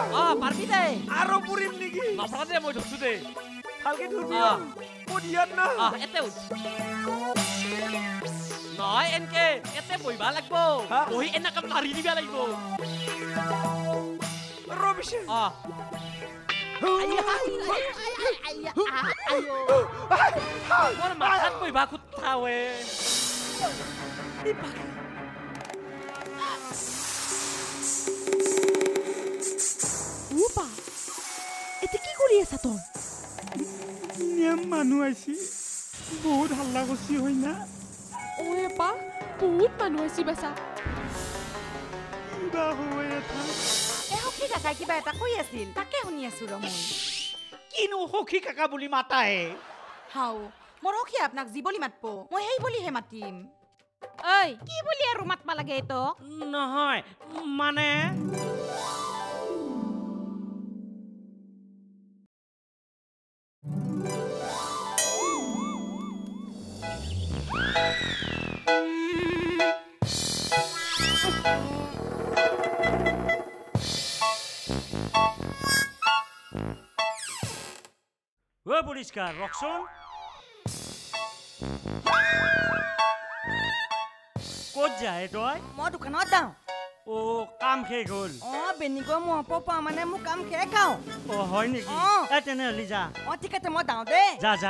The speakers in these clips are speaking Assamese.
পারবি দে আৰু পুৰিম নেকি নপৰা দে মই ধৰছো দে ভালকে ধৰবি মই দিয়াত না এতে উঠ নহয় এনকে এতে বহিবা লাগব বহি এনেকে মাৰি দিবা লাগিব ৰবিছে মোৰ মাথাত বহিবা খুটাৱে উপা এতিয়া কি কৰি আছা তই নিয়ম মানুহ আইছি বহুত হাল্লা কৰছি হয় না পা বহুত মানুহ আছি বেচা কিবা হয় এটা সখী কাকাই কিবা এটা কৈ আছিল তাকে শুনি আছো ৰ মই কিনো সখী কাকা বুলি মাতাহে হাও মোৰ সখী আপোনাক যি বুলি মাতব মই সেই বুলিহে মাতিম ঐ কি বুলি আৰু মাতবা লাগে এইটো নহয় মানে পৰিষ্কাৰ ৰকচোন ক'ত যায় তই মই দোকানত যাওঁ কাম শেষ হ'ল বেনিগৰ মহপৰ পৰা মানে মোৰ কাম শেষ খাওঁ হয় নেকি তেনেহ'লে যা ঠিক আছে মই যাওঁ দেই যা যা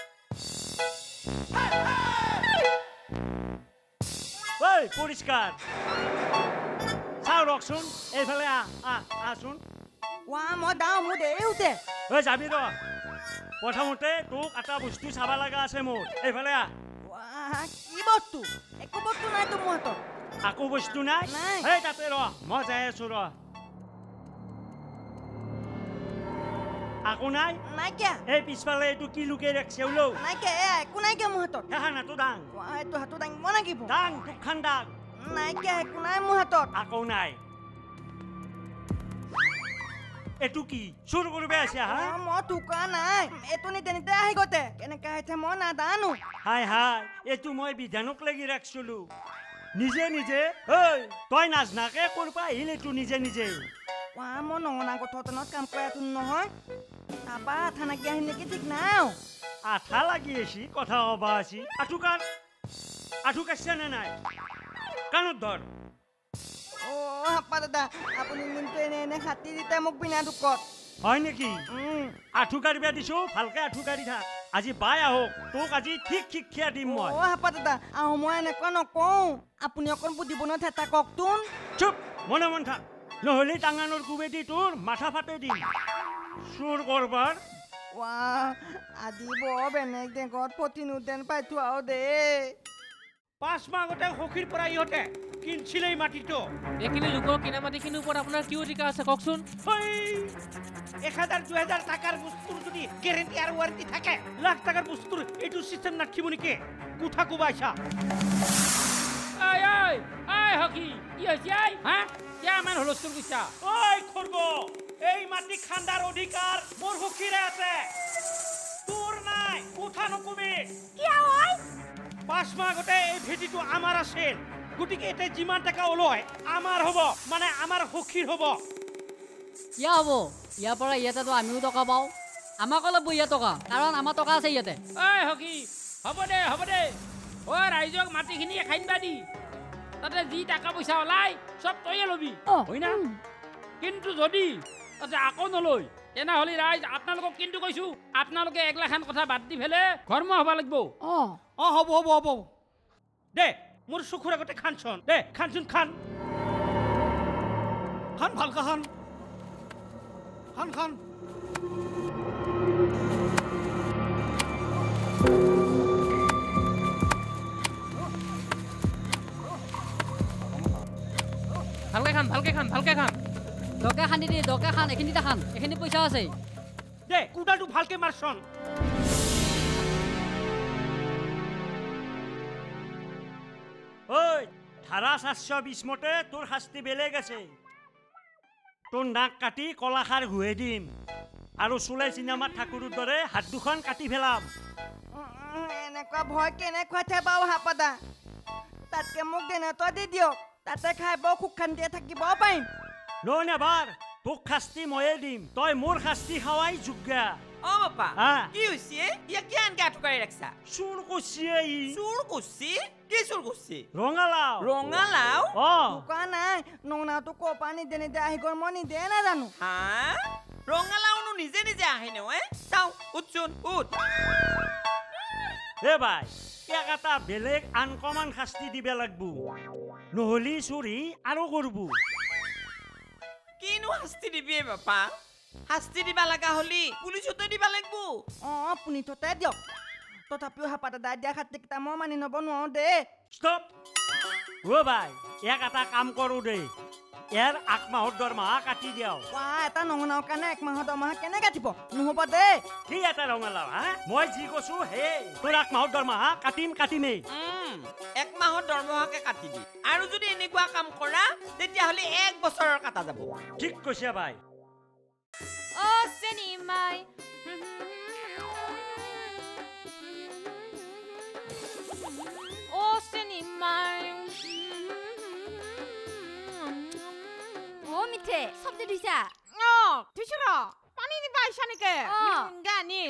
ঐ পৰিষ্কাৰ চাওঁ ৰকচোন এইফালে আহচোন মই যাওঁ মোৰ দেৰি উঠে যাবি ৰ প্ৰথমতে তোক এটা বস্তু চাব লগা আছে মোৰ এইফালে কি বস্তু একো বস্তু নাই তো মোৰ হাতত আকৌ বস্তু নাই এই তাতে ৰ মই যাই আছো ৰ আকৌ নাই নাইকিয়া এই পিছফালে এইটো কি লুকাই ৰাখছে ওলো নাইকিয়া একো নাইকিয়া মোৰ হাতত হাতটো দাং এইটো হাতত দাঙিব লাগিব দাং তোক খান দাং নাইকিয়া একো নাই মোৰ হাতত আকৌ নাই এইটো কি চুৰ কৰিব আছে মই টুকা নাই এইটো নিতে নিতে আহি গতে কেনেকে আহিছে মই নাজানো হাই এইটো মই বিধানক লাগি ৰাখিছিলো নিজে নিজে তই নাজনাকে কৰবা আহিল এইটো নিজে নিজে মই নঙনা গঠনত কাম কৰি আছো নহয় তাৰপৰা আঠা নাকি আহি নেকি ঠিক নাই আঠা লাগি আছি কথা কবা আছি আঠু কাটছে নে নাই কাণত ধৰ হাপ্পা দাদা আপুনি কিন্তু এনে হাতী দিতে মোক বিনা দুখত হয় নেকি আঠু কাঢ়িবা দিছো ভালকে আঠু কাঢ়ি থাক আজি বাই আহক তোক আজি ঠিক শিক্ষা দিম মই হাপ্পা দাদা আহো মই এনেকুৱা নকওঁ আপুনি অকণ বুদ্ধিবনত হেতা কওকচোন চুপ মনে মন থাক নহ'লে টাঙানৰ কুবেদি তোৰ মাথা ফাটে দিম চুৰ কৰবাৰ আজি বৰ বেলেগ দেশত প্ৰতিনোদেন পাইছো আৰু দেই 5 মাহ আগতে সখীৰ পৰা ইহঁতে কিনছিলে এই মাটিটো এইখিনি লোকৰ কিনা মাটিখিনিৰ ওপৰত আপোনাৰ কি অধিকাৰ আছে কওকচোন 1000-2000 টাকাৰ বস্তুৰ যদি গেৰেণ্টি আৰু ৱাৰেণ্টি থাকে লাখ টাকাৰ বস্তুৰ এইটো চিষ্টেম নাখিব নেকি কোঠা কোবাইছা হকি কি হৈছে কিমান হুলস্থুল কৰিছা খৰ্গ এই মাটি খান্দাৰ অধিকাৰ মোৰ সখীৰে আছে তোৰ নাই কোঠা নকবি কিয় হয় 5 মাহ আগতে এই ভেটিটো আমাৰ আছিল গতিকে এতিয়া যিমান টকা ওলয় আমাৰ হ'ব মানে আমাৰ সখীৰ হ'ব কিয় হ'ব ইয়াৰ পৰা ইয়াতেতো আমিও টকা পাওঁ আমাক অলপ ইয়াত টকা কাৰণ আমাৰ টকা আছে ইয়াতে হকি হ'ব দে ৰাইজক মাটিখিনি খাইনবা দি তাতে যি টকা পইচা ওলাই চব তইয়ে ল'বি হয় না কিন্তু যদি তাতে আকৌ নলয় তেনেহ'লে ৰাইজ আপোনালোকক কিন্তু কৈছো আপোনালোকে একলাখান কথা বাদ দি ফেলে ঘৰ্ম হ'ব লাগিব হ'ব দে মোৰ চকুৰ আগতে খানচোন দে খানচোন খান ভালকে খান ভালকে খান দৰকাৰ খান্দি দি দৰকাৰ খান এইখিনিতে খান এইখিনি পইচা আছে দে কুটালটো ভালকে মাৰচোন ধাৰা 420 মতে তোৰ শাস্তি বেলেগ আছে তোৰ নাক কাটি কলাখাৰ ঘুৱাই দিম আৰু চুলাই চিনেমাত ঠাকুৰৰ দৰে হাত দুখন কাটি পেলাম এনেকুৱা ভয় কেনেকুৱা বাৰু হাপাদা তাতকে মোক দেনেতই দি দিয়ক তাতে খাই বৰ সুখ শান্তিয়ে থাকিব পাৰিম নেবাৰ তোক শাস্তি ময়ে দিম তই মোৰ শাস্তি খাৱাই যোগ্যা অ বাপা হা কি হৈছে ইয়া কি আনকে আটকাই ৰাখছা চুৰ কৰিছে ই চুৰ কৰছি কি চুৰ কৰছি ৰঙালাও ৰঙালাও অ কোৱা নাই নৌনাটো কপা নিদে নিদে আহি গ'ল মই নিদে নাজানো হা ৰঙালাওনো নিজে নিজে আহে নহয় চাও উঠচোন উঠ এ ভাই এক এটা বেলেগ আনকমন শাস্তি দিব লাগব নহলি চুৰি আৰু কৰব কিনো শাস্তি দিবি বাপা শাস্তি দিবা লগা হলি পুলিচতে দিবা লাগব অঁ পুনি থতে দিয়ক তথাপিও হাপাত দাই দিয়া খাতিকেইটা মই মানি নব নোৱাৰো দে ষ্টপ অ ভাই এক এটা কাম কৰোঁ দেই ইয়াৰ 8 মাহৰ দৰমহা কাটি দিয়াও কোৱা এটা নঙনাও কাৰণে 1 মাহৰ দৰমহা কেনে কাটিব নহ'ব দেই কি এটা ৰঙালাও হা মই যি কৈছো হে তোৰ 8 মাহৰ দৰমহা কাটিমেই 1 মাহৰ দৰমহাকে কাটি দি আৰু যদি এনেকুৱা কাম কৰা তেতিয়াহ'লে 1 বছৰৰ কাটা যাব ঠিক কৈছে ভাই অ চেনি মাই অ চেনি মাই ও মিঠে সবজি দিছা অ তুইছৰ পানী দিবা আইছা নেকি গানি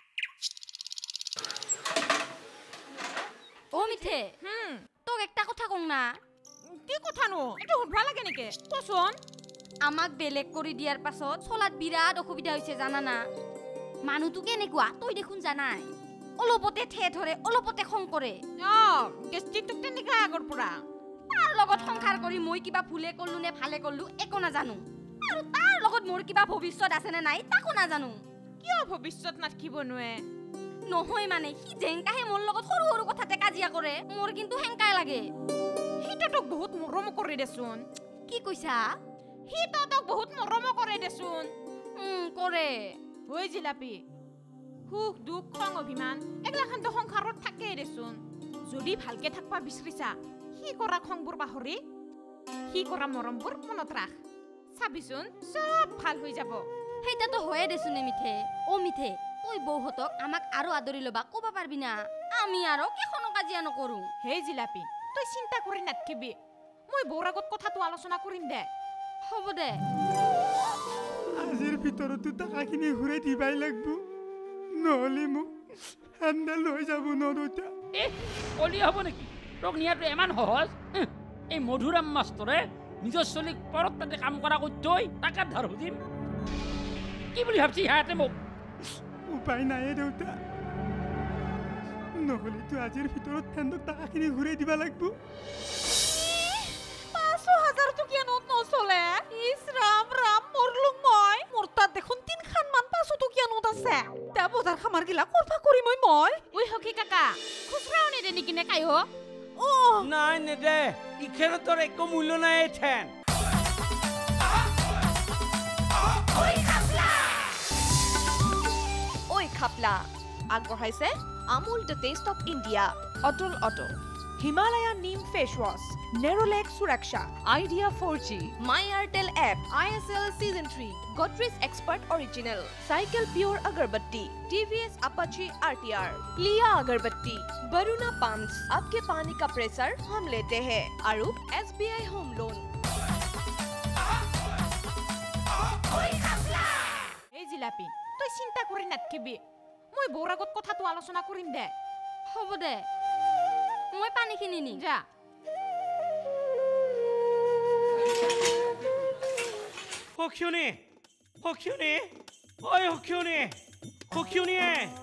ও মিঠে তোক একটা কথা কং না কি কথানো এটা শুনবা লাগে নেকি কচোন আমাক বেলেগ কৰি দিয়াৰ পাছত চলাত বিৰাট অসুবিধা হৈছে জানা না মানুহটো কেনেকুৱা তই দেখোন জানাই অলপতে ঠে ধৰে অলপতে খং কৰে অ গেষ্টিকটো তেনেকা আগৰ পৰা তাৰ লগত সংসাৰ কৰি মই কিবা ভুলে কৰলো নে ভালে কৰলো একো নাজানো আৰু তাৰ লগত মোৰ কিবা ভৱিষ্যত আছে নে নাই তাকো নাজানো কিয় ভৱিষ্যত নাথাকিব নোৱাৰে নহয় মানে সি জেংকাহে মোৰ লগত সৰু সৰু কথাতে কাজিয়া কৰে মোৰ কিন্তু হেংকাই লাগে সিটো তোক বহুত মৰম কৰে দেচোন কি কৈছা সিটো তোক বহুত মৰম কৰে দেচোন কৰে হৈ জিলাপি সুখ দুখ খং অভিমান এগলাখানটো সংসাৰত থাকেই দেচোন যদি ভালকে থাকবা বিচাৰিছা সি কৰা খংবোৰ পাহৰি সি কৰা মৰমবোৰ মনত ৰাখ চাবিচোন চব ভাল হৈ যাব সেইটাতো হয়ে দেচোন মিঠে অ মিঠে তই বৌহতক আমাক আৰু আদৰি ল'বা ক'বা পাৰবি না আমি আৰু কেখনো কাজিয়া নকৰো হে জিলাপি তই চিন্তা কৰি নাথাকিবি মই বৌৰ আগত কথাটো আলোচনা কৰিম দে হ'ব দে আজিৰ ভিতৰতো টকাখিনি ঘূৰাই দিবাই লাগব নহ'লে মোক হেণ্ডেল হৈ যাব নৰোতা কলি হ'ব নেকি তোক নিয়াটো ইমান সহজ এই মধুৰাম মাষ্টৰে নিজৰ চলিক পৰত তাতে কাম কৰা কৰি থৈ তাকে ধাৰ সুধিম কি বুলি ভাবছি সিহঁতে মোক উপায় নাই দেউতা নহ'লেতো আজিৰ ভিতৰত হেণ্ডক টকাখিনি ঘূৰাই দিবা লাগব 5,000 টকীয়া নোট নচলে ইছ ৰাম ৰাম মৰলো মই মোৰ তাত দেখোন 3খান মান 500 টকীয়া নোট আছে তা বজাৰ খামাৰ গিলা কৰবা কৰি মই ওই হকি কাকা খুচৰাও নেদে নেকি নে কাই নাই নেদে ইখেৰ তোৰ একো মূল্য নাই এথেন ঐ খাপলা আগবঢ়াইছে Amul the taste of India অটল অটো হিমালয়া নিম ফেচ ৱাছ নেৰলেক সুৰক্ষা Idea 4G my Airtel app ISL Season 3 Godrej Expert Original Cycle Pure Agarbatti TVS Apache RTR लिया अगरबत्ती बरुना पंप्स आपके पानी का प्रेशर हम लेते हैं आरु SBI होम लोन এই জিলাপি তই চিন্তা কৰি নাথাকিবি মই বৌৰ আগত কথাটো আলোচনা কৰিম দে হ'ব দে মই পানীখিনি নি যা সখিয়নি সখিয়নি ঐ সখিয়নি সখিয়নি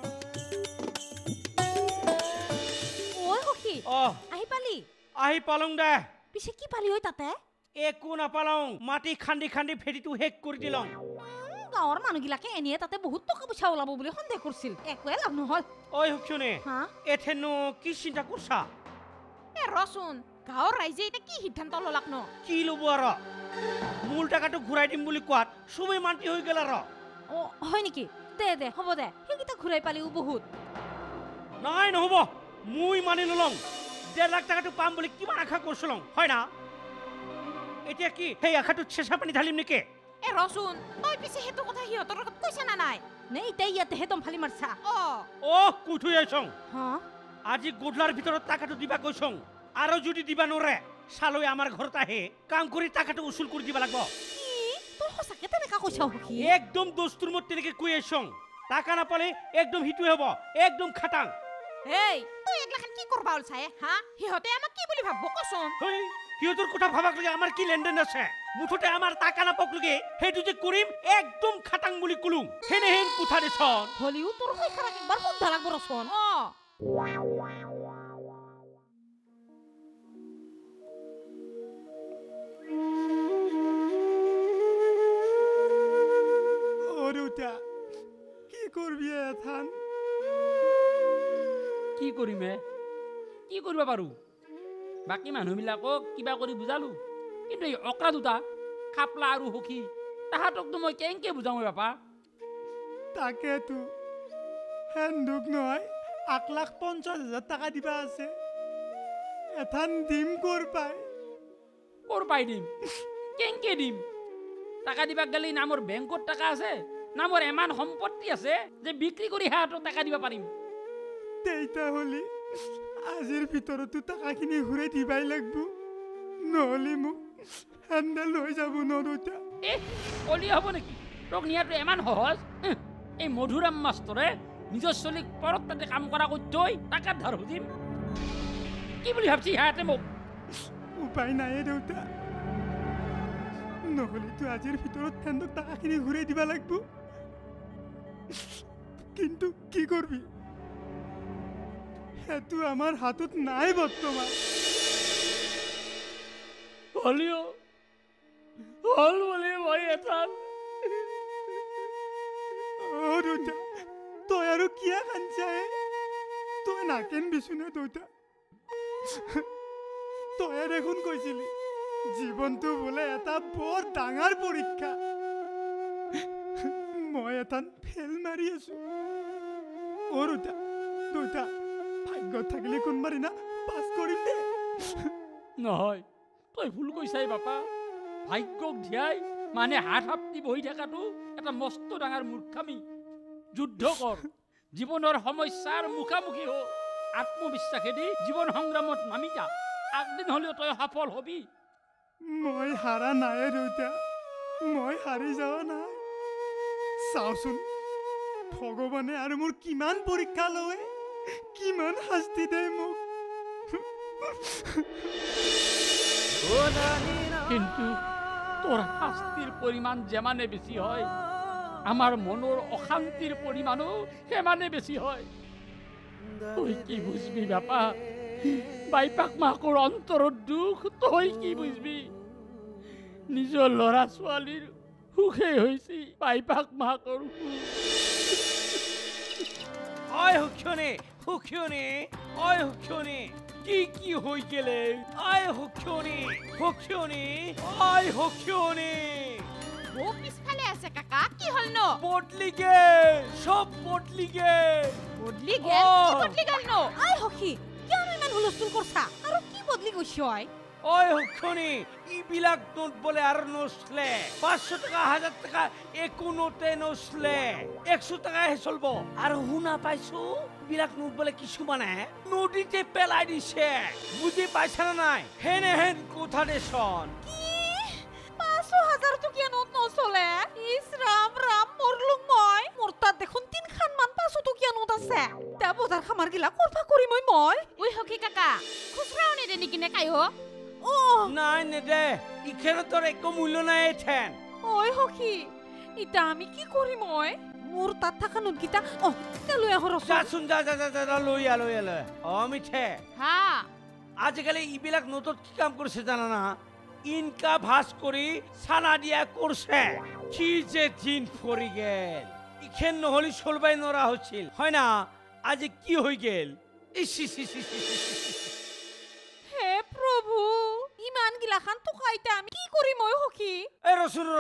ঐ সখী আহি পালি আহি পালং দে পিছে কি পালি ঐ তাতে একো নাপালং মাটি খান্দি খান্দি ফেৰিটো শেষ কৰি দিলং গাঁৱৰ মানুহগিলাকে এনে তাতে বহুত টকা পইচা ওলাব বুলি সন্দেহ কৰিছিল একোৱে লাভ নহল ঐ সখিয়নি এথেনো কি চিন্তা কৰছা এ ৰচোন গাঁৱৰ ৰাইজে এতিয়া কি সিদ্ধান্ত ললাক ন কি ল'ব আৰু মূল টাকাটো ঘূৰাই দিম বুলি কোৱাত চবেই মান্তি হৈ গেল আৰু হয় নেকি দে দে হ'ব দে সেইকেইটা ঘূৰাই পালিও বহুত নাই নহ'ব মই মানি নলং 1.5 লাখ টাকাটো পাম বুলি কিমান আশা কৰিছিলং হয় না এতিয়া কি সেই আশাটো চেঁচা পানী ঢালিম নেকি এ ৰচোন তই পিছে সেইটো কথা সিহঁতৰ লগত কৈছা না নাই নে এতিয়া ইয়াতেহে দম ফালি মাৰছা কুঠুই আইছং আজি গধূলাৰ ভিতৰত টাকাটো দিবা কৈছং আৰু যদি দিবা নৰে চালৈ আমাৰ ঘৰত আহে কাম কৰি টাকাটো উচুল কৰি দিবা লাগব তোৰ সঁচাকে তেনেকা কৈছা সখী একদম দোস্তুৰ মত তেনেকে কৈ আছং টাকা নাপালে একদম হিটোৱে হ'ব একদম খাটাং এই তই এগলাখান কি কৰবা ওলছাই হা সিহঁতে আমাক কি বুলি ভাবব কচোন হেই সিহঁতৰ কথা ভাবাক লাগে আমাৰ কি লেনদেন আছে মুঠতে আমাৰ টাকা নাপাক লাগে সেইটো যে কৰিম একদম খাটাং বুলি কলুং হেনেহেন কথা দেচোন হলিও তোৰ হৈখাৰাক একবাৰ সুধা লাগব ৰচোন দেউতা কি করবি এথান কি কৰিমে কি কৰিব পাৰো বাকী মানুহবিলাকক কিবা কৰি বুজালো কিন্তু এই অকৰা দুটা খাপলা আৰু সখী তাহাঁতকতো মই কেনেকে বুজাওঁ বাপা তাকেতো হেন্দুক নহয় 1,50,000 টাকা দিবা আছে এথান দিম কৰ পাই দিম কেনেকে দিম টাকা দিবা গেলি নামৰ বেংকত টাকা আছে নামৰ এমান সম্পত্তি আছে যে বিক্ৰী কৰি হাতত টাকা দিব পাৰিম তেইতা হলি আজিৰ ভিতৰতো টাকাখিনি ঘূৰাই দিবাই লাগব নহলে মোক হেণ্ডেল হৈ যাব নদুতা কলি হ'ব নেকি তোক নিয়াটো ইমান সহজ এই মধুৰাম মাষ্টৰে নিজৰ চলিক পৰত তাতে কাম কৰা কৰি থৈ টাকা ধাৰ সুধিম কি বুলি ভাবছি সিহঁতে মোক উপায় নাই দেউতা নহলেতো আজিৰ ভিতৰত হেণ্ডক টাকাখিনি ঘূৰাই দিবা লাগব কিন্তু কি করবি হেতু আমার হাতত নাই বর্তমান হলিও হল বলে মই এথান ও দুটা তই আৰু কিয়া কাঞ্চাই তই নাকেন বিচুনে দুটা তই দেখোন কৈছিলি জীৱনটো বোলে এটা বৰ ডাঙৰ পৰীক্ষা মই এটান ফেল মাৰি আছো ও দুটা ভাগ্যত থাকিলে কোনবাৰ দিনা পাছ কৰিম দে নহয় তই ভুল কৈছাই বাপা ভাগ্যক ধিয়াই মানে হাত হাপতি বহি থকাটো এটা মস্ত ডাঙৰ মূৰ্খামি যুদ্ধ কৰ জীৱনৰ সমস্যাৰ মুখামুখি হ আত্মবিশ্বাসেদি জীৱন সংগ্ৰামত নামি যা আগদিন হলেও তই সফল হবি মই হাৰা নাই দেউতা মই হাৰি যোৱা নাই চাওচোন ভগৱানে আৰু মোৰ কিমান পৰীক্ষা লয় কিমান শাস্তি দে মোক কিন্তু তোৰ শাস্তিৰ পৰিমাণ যেমানে বেছি হয় আমাৰ মনৰ অশান্তিৰ পৰিমাণো সেমানে বেছি হয় তই কি বুঝবি বাপা বাইপাক মাকৰ অন্তৰৰ দুখ তই কি বুঝবি নিজৰ ল'ৰা ছোৱালীৰ সুখে হৈছে বাইপাক মাকৰ অয় হুক্ষণে কি হৈ গেলে অয় হুক্ষণে ও পিছফালে আছে কাকা কি হল ন বদলি গেল সব বদলি গেল বদলি গেল ন আই হখি কিয় ইমান হুলস্থুল কৰছা আৰু কি বদলি গৈছে হয় অয় হুক্ষণে ইবিলাক নোট বলে আর নসলে 500 টাকা 1000 টাকা একো নোটে নসলে 100 টাকায় চলবো আর হুনা পাইছো বিলাক নোট বলে কিছু মানে নদীতে পেলাই দিছে বুঝি পাইছা না নাই হেন কথা দেশন 500,000 টকিয়া নোট নচলে ইস রাম মরলুং মই মোর তাত দেখুন 3 খান মান 500 টকিয়া নোট আছে তা বজার খামার গিলা করবা করি মই ওই হকি কাকা খুচরাও নে দেনি কিনে কাইও ও নাই নে দে ইখেনে তোর একো মূল্য নাই এথেন ওই হকি ইটা আমি কি করি মই মোর তাত থাকা নোট গিতা তে লই আহরছ যা শুন যা লই আলো মিঠে হ্যাঁ আজিকালি ইবিলাক নোটত কি কাম করছে জানা না ইনকা ভাস করি সানা দিয়া করছে কি যে দিন পড়ি গেল ইখেন নহলি চলবাই নরা হচ্ছিল হয় না আজি কি হই গেল হে প্রভু ইমান গিলাখান টকাইতে আমি কি করি মই হকি এ রসুল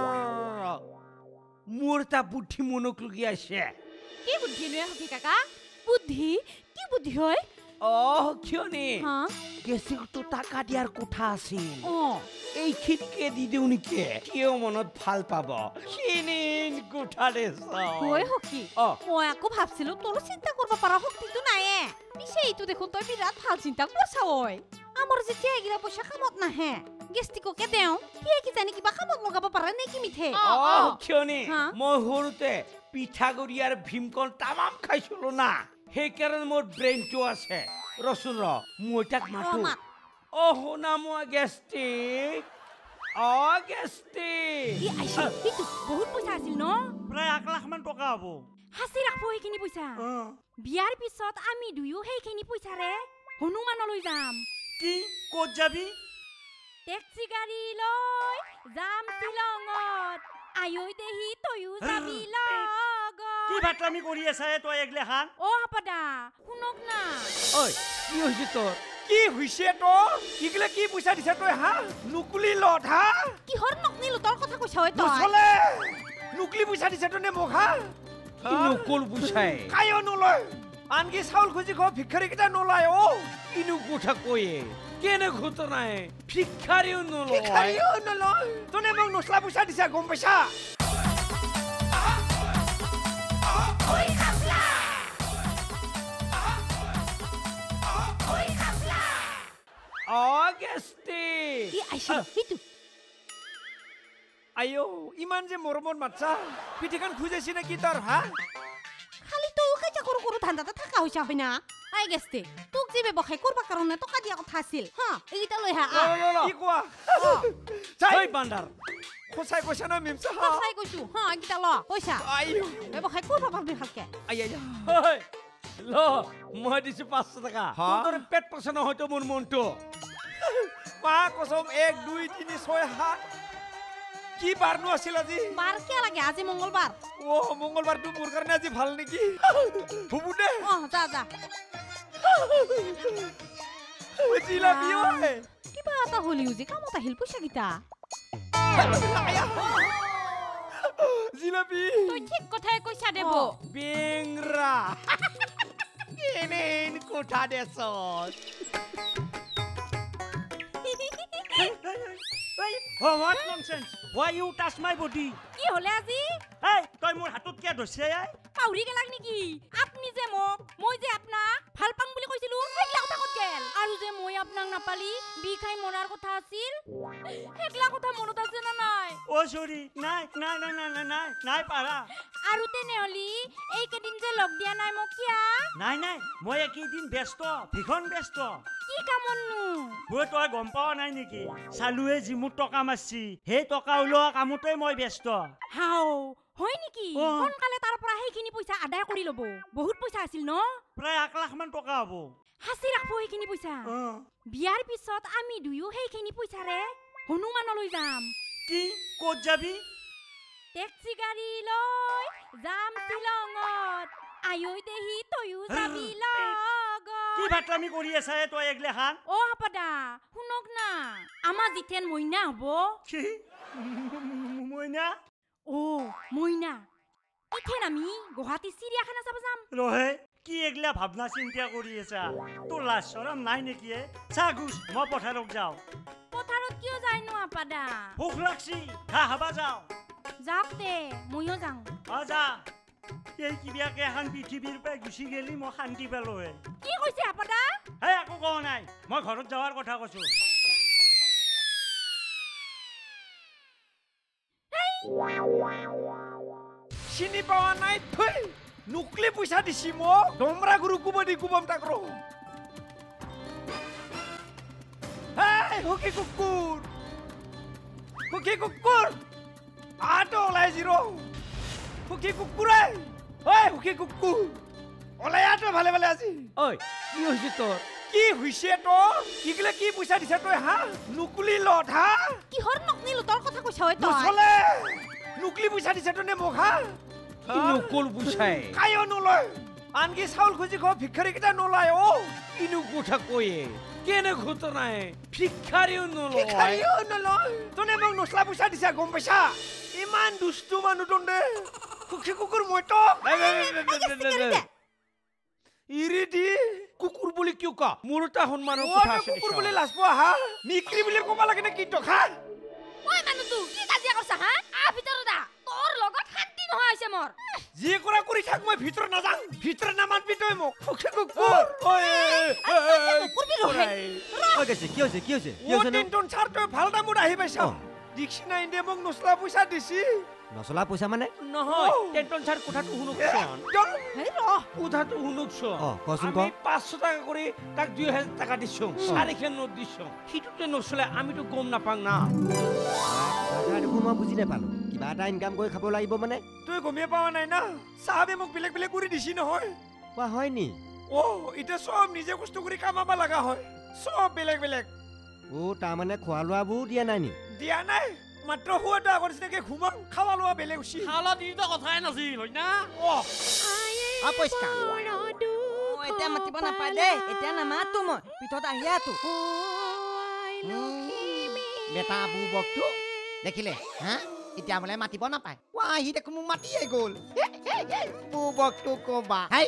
মোর তা বুদ্ধি মনক লগি আছে কি বুদ্ধি নয় হকি কাকা বুদ্ধি কি বুদ্ধি হয় কিয়নি হ্যাঁ গেছি তো টাকা দিয়ার কথা আছিল ও এইখিনিকে দি দিও নেকি কিয় মনত ভাল পাব খিনিন কোঠা দেছ হয় হকি মই আকো ভাবছিলো তোর চিন্তা করবা পারা শক্তিটো নাই পিছে এইটো দেখুন তই বিরাট ভাল চিন্তা করছা ওই আমার যেতিয়া এগিরা পয়সা কামত নাহে গেষ্টিককে দেওঁ সিয়ে কি জানি কিবা কামত লগাব পাৰে নে কি মিঠে কিয়নি হা? মই সৰুতে পিঠাগুৰি আৰু ভীমকল তামাম খাইছিলো না সেইকাৰণে মোৰ ব্ৰেইনটো আছে ৰচোন মই তাক মাতো মাত। শুনা মই গেষ্টিক গেষ্টিক ই আইছি ইটো বহুত পইচা আছিল ন প্ৰায় 1 লাখ মান টকা হ'ব হাসি ৰাখব সেইখিনি পইচা অঁ বিয়াৰ পিছত আমি দুয়ো সেইখিনি পইচাৰে হনুমানলৈ যাম কি ক'ত যাবি টেক্সি গাড়ী লৈ যাম শ্বিলঙত আয়ৈ দেহি তয়ো যাবি লগত কি ভাতলামি কৰি আছা তই এগলেখান হপদা শুনক না ঐ কি হৈছে তোৰ কি হৈছে তোৰ ইগলে কি পইচা দিছে তই হা নুকুলি লত হা কিহৰ নকনি লুটৰ কথা কৈছ তই নচলে নুকুলি পইচা দিছে তই নে মোক হা নুকুল পইচাই কায়ো নলয় আনকি চাউল খুজি খোৱা ভিক্ষাৰীকেইটা নলয় কিনো কথা কয়ে কেনে ঘটনাই ভিক্ষাৰীও নলয় তনে মোক নচলা পইচা দিছা গম পাইছা ই আইছি ইটো আয়ো ইমান যে মৰমত মাতছা পিঠিখন খুজাইছি নে কি তাৰ হা খালি তই কাইজা কৰো কৰো ধান্দাতে থাকা হৈছা হয় না আই গেছতে তোক যে ব্যৱসায় কৰবা কাৰণে টকা দিয়া কথা আছিল হা এইটা লৈ হা কি কোৱা চাই বান্দাৰ খোচাই কৈছা না মিমছা চাই কৈছো হা এইটা ল পইচা আয়ো ব্যৱসায় কৰবা পাৰবি ভালকে ল মই দিছো 500 টাকা তোৰ পেট পছন্দ হয়তো মোৰ মনটো মা কসম 1 2 3 6 7 কি বাৰনো আছিল আজি বাৰ কি লাগে আজি মঙ্গলবাৰ মঙ্গলবাৰটো মোৰ কাৰণে আজি ভাল নেকি বুবু দে যা যা জিলাপি ঐ কিবা এটা হলিও যে কামত আহিল পইচা গিতা জিলাপি তই ঠিক কথাই কৈছা দেব বেংৰা এনেন কোঠা দেছত what nonsense why you touch my body কি হলে আজি এই তই মোৰ হাতত কিয় ধৰছে পাউৰি গেলাক নেকি আপনি যে মই যে আপোনাক ভাল পাং বুলি কৈছিলো সেইলা কথা কত গেল আৰু যে মই আপোনাক নাপালি বিখাই মৰাৰ কথা আছিল সেইলা কথা মনত আছে না নাই সৰি নাই পাৰা আৰু তেনেহলি এই কেদিন যে লগ দিয়া নাই মোক কিয়া নাই মই একেদিন ব্যস্ত ভীষণ ব্যস্ত কি কামননো তই গম পাৱা নাই নেকি চালুৱে জিমুত টকা মাৰছি সেই টকা ওলোৱা কামতে মই ব্যস্ত হাও হয় নেকি সোনকালে তাৰ পৰা সেইখিনি পইচা আদায় কৰি ল'ব বহুত পইচা আছিল ন প্ৰায় 1 লাখ মান টকা হ'ব হাসি ৰাখব সেইখিনি পইচা বিয়াৰ পিছত আমি দুয়ো সেইখিনি পইচাৰে হনুমানলৈ যাম কি ক'ত যাবি টেক্সি গাড়ী লৈ যাম শ্বিলঙত আয়ৈ দেহি তয়ো যাবি লগত কি ভাতলামি কৰি আছা তই এগলেখান হপদা শুনক না আমাৰ জিতেন মইনা হ'ব কি মইনা মইনা ইথেন আমি গুৱাহাটী চিৰিয়াখানা চাব যাম ৰহে কি এগলা ভাবনা চিন্তা কৰি আছা তোৰ লাজ শৰম নাই নেকি চা গুছ মই পথাৰত যাওঁ পথাৰত কিয় যায়নো আপাদা ভোক লাগছি ঘাঁহ খাবা যাওঁ যাওক দে ময়ো যাওঁ যা এই কিবাকে এখন পৃথিৱীৰ পৰা গুচি গেলি মই শান্তি পালো কি কৈছে আপাদা একো কোৱা নাই মই ঘৰত যাৱাৰ কথা কৈছো চিনি পাৱা নাই থৈ নুকলি পইচা দিছি মোক ডমৰা গুৰু কুবদি কুবম তাক ৰ হকি কুকুৰ আটো ওলাই জিৰ হকি কুকুৰে হকি কুকুৰ ওলাই আটো ভালে আজি ঐ কি হৈছে তোৰ কি হৈছে তোৰ ইগলে কি পইচা দিছে তই হা নুকুলি লত হা কিহৰ নকনি লুটৰ কথা কৈছ তই নচলে নুকলি পইচা দিছে তই নে মোক হা নুকুল পইচাই কায়ো নলয় আনকি চাউল খুজি খোৱা ভিক্ষাৰীকেইটা নলয় কিনো কথা কয়ে কেনে ঘটনাই ভিক্ষাৰীও নলয় তনে মোক নচলা পইচা দিছা গম পাইছা ইমান দুষ্টু মানুহ তনে সুখী কুকুৰ মইতো ইৰি দি কুকুৰ বুলি কিয় কা মোৰ এটা সন্মানৰ কথা আছে কুকুৰ বুলি লাজ পোৱা হা মিক্ৰী বুলি ক'বা লাগে নে কি টকা ঐ মানুহটো কি কাজিয়া কৰছা হা ভিতৰত আ তোৰ লগত শান্তি নহয় হৈছে মোৰ যি কৰা কৰি থাক মই ভিতৰত নাযাং ভিতৰত নামানবি তই মোক সুখী কুকুৰ হৈ গৈছে কি হৈছে কি হৈছে ও টেনটন ছাৰ তই ভাল দামত আহি পাইছ দিছি নাই দে মোক নচলা পইচা দিছি নচলা পইচা মানে নহয় টেনটন ছাৰ কথাটো শুনকচোন হেৰি ৰহ কথাটো শুনকচোন কচোন ক আমি 500 টাকা কৰি তাক 2000 টাকা দিছো 4খন নোট দিছো সিটোতে নচলে আমিতো গম নাপাং না মই বুজি নাপালো কিবা এটা ইনকাম কৰি খাব লাগিব মানে তই গমেই পাৱা নাই না চাহাবে মোক বেলেগ বেলেগ কৰি দিছি নহয় কোৱা হয় নি এতিয়া সব নিজে কষ্ট কৰি কামাবা লগা হয় সব বেলেগ বেলেগ তাৰমানে খোৱা লোৱাবোৰ দিয়া নাই নি দিয়া নাই মাত্ৰ শুৱাটা আগৰ নিচিনাকে ঘুমাম খাৱা লোৱা বেলেগ উচি খালা দিটা কথাই নাছিল হয় না পৰিষ্কাৰ এতিয়া মাতিব নাপায় দেই এতিয়া নামাতো মই পিঠত আহি আছো বেটা বুবকটো দেখিলে হা এতিয়া বোলে মাতিব নাপায় আহি দেখো মোক মাতিয়ে গ'ল বুবকটো কবা হাই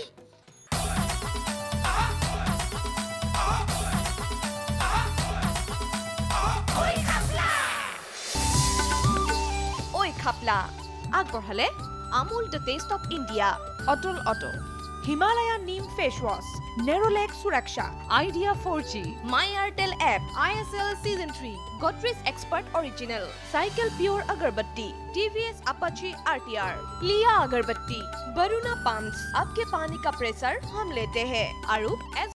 ঐ খাপলা আগবঢ়ালে Amul the taste of India অটল অটো হিমালয়া নিম ফেচ ৱাছ নেৰলেক সুৰক্ষা Idea 4G my Airtel app ISL Season 3 Godrej Expert Original Cycle Pure अगरबत्ती TVS Apache RTR लिया अगरबत्ती बरूना पम्प्स आपके पानी का प्रेशर हम लेते हैं और